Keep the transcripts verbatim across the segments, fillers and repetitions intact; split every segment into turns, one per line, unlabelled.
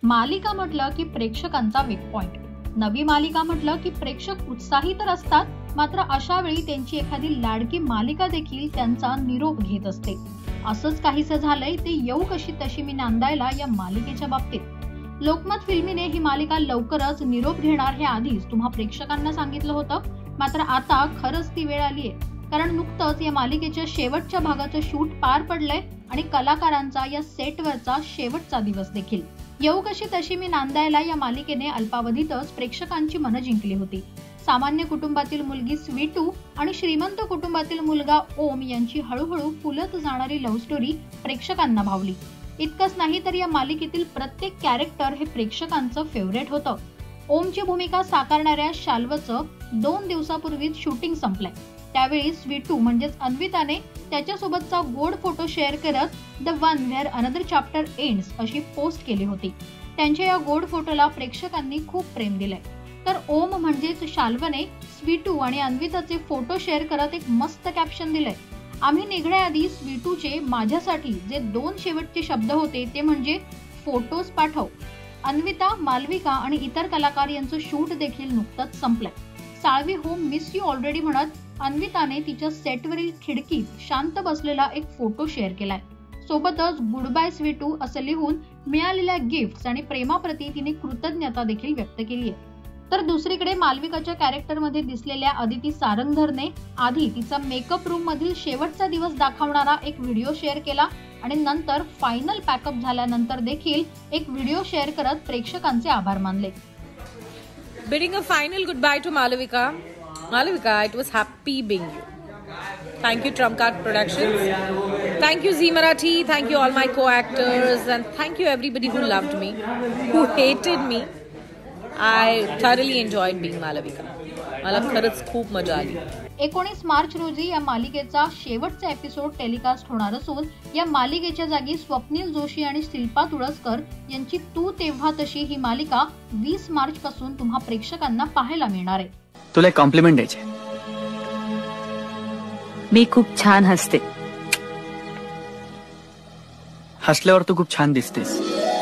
मालिका म्हटलं की प्रेक्षकांचा वीक पॉइंट. नवी मालिका म्हटलं की प्रेक्षक उत्साही तर असतात, मात्र अशा वेळी त्यांची एखादी लाडकी मालिका देखील त्यांचा निरोप घेत असते. असंच काहीसं झालंय ते येऊ कशी तशी मी नांदायला या मालिकेच्या बाबतीत. लोकमत फिल्मीने ही मालिका लवकरच निरोप घेणार हे आधीच तुम्हा प्रेक्षकांना सांगितलं होतं. मात्र आता खरंच ती वेळ आलीये, कारण नुकतंच या मालिकेच्या शेवटच्या भागाचं शूट पार पडलंय आणि कलाकारांचा या सेटवरचा शेवटचा दिवस देखील. येऊ कशी तशी मी नांदायला या मालिकेने अल्पावधीतच प्रेक्षकांची मनं जिंकली होती. सामान्य कुटुंबातील मुलगी स्वीटू आणि श्रीमंत कुटुंबातील मुलगा ओम यांची हळूहळू फुलत जाणारी लव्ह स्टोरी प्रेक्षकांना भावली. इतकंच नाही तर या मालिकेतील प्रत्येक कॅरेक्टर हे प्रेक्षकांचं फेवरेट होतं. ओमची भूमिका साकारणाऱ्या शाल्वचं दोन दिवसापूर्वीच शूटिंग संपलंय. त्यावेळी स्वीटू म्हणजेच अन्विताने त्याच्यासोबतचा गोड फोटो शेअर करत the one where another chapter ends अशी पोस्ट केली होती. त्यांच्या या गोड फोटोला प्रेक्षकांनी खूप प्रेम दिलंय. तर ओम म्हणजेच शाल्वने स्वीटू आणि अन्विताचे फोटो शेअर करत एक मस्त कॅप्शन दिलंय. आम्ही निघण्याआधी स्वीटूचे माझ्यासाठी जे दोन शेवटचे शब्द होते ते म्हणजे फोटोज पाठव. अन्विता, मालविका आणि इतर कलाकार यांचं शूट देखील नुकतंच संपलंय. Salvi home miss you already म्हणत अन्विताने तिच्या सेटवरील खिडकीत शांत बसलेला एक फोटो शेअर केलाय. सोबतच गुड बाय स्वीटू असं लिहून मिळालेल्या गिफ्ट्स आणि प्रेमाप्रती तिने कृतज्ञता देखील व्यक्त केली आहे. तर दुसरीकडे मालविकाच्या कॅरेक्टरमध्ये दिसलेल्या अदिती सारंगधरने आधी तिचा मेकअप रूम मधील शेवटचा दिवस दाखवणारा एक व्हिडिओ शेअर केला आणि नंतर फायनल पॅकअप झाल्यानंतर देखील एक व्हिडिओ शेअर करत प्रेक्षकांचे आभार मानले.
Bidding a final goodbye to Malavika. Malavika, it was happy being you. Thank you Trump Card Productions. Thank you Zee Marathi. Thank you all my co-actors and thank you everybody who loved me, who hated me. I thoroughly enjoyed being Malavika. मला खरंच खूप मजा आली.
एकोणीस मार्च रोजी या मालिकेचा शेवटचा एपिसोड टेलिकास्ट होणार असून या मालिकेच्या जागी स्वप्नील जोशी आणि शिल्पा तुळसकर यांची तू तेव्हा तशी ही मालिका वीस मार्च पासून तुम्हा प्रेक्षकांना पाहायला मिळणार आहे.
तुला एक कॉम्प्लिमेंट द्यायचे.
मी खूप छान हसते.
हसल्यावर तू खूप छान दिसतेस.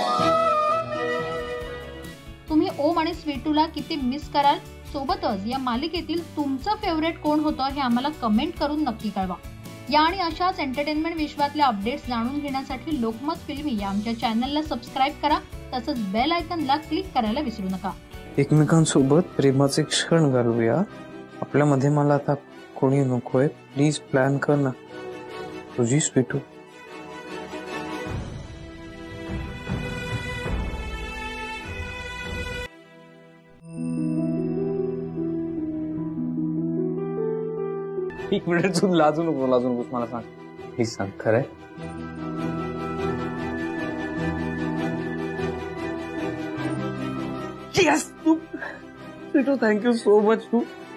तुम्ही ओम आणि स्वीटूला किती मिस कराल? सोबतच या मालिकेतील तुमचं फेवरेट कोण होतं हे आम्हाला कमेंट करून नक्की कळवा. या आणि अशाच एंटरटेनमेंट विश्वातल्या अपडेट्स जाणून घेण्यासाठी लोकमत फिल्मी या आमच्या चॅनलला सबस्क्राईब करा. तसंच बेल आयकॉनला क्लिक करायला विसरू नका.
एकमेकांसोबत प्रेमाचे क्षण घालवूया. आपल्यामध्ये मला आता कोणी नकोय. प्लीज प्लॅन कर ना. तुझी स्वीटू. एक मिनिट तू लाजू नको लाजू नकोस. मला सांग प्लीज, सांग खरंय. येस तू स्वीटू, थँक्यू सो मच. तू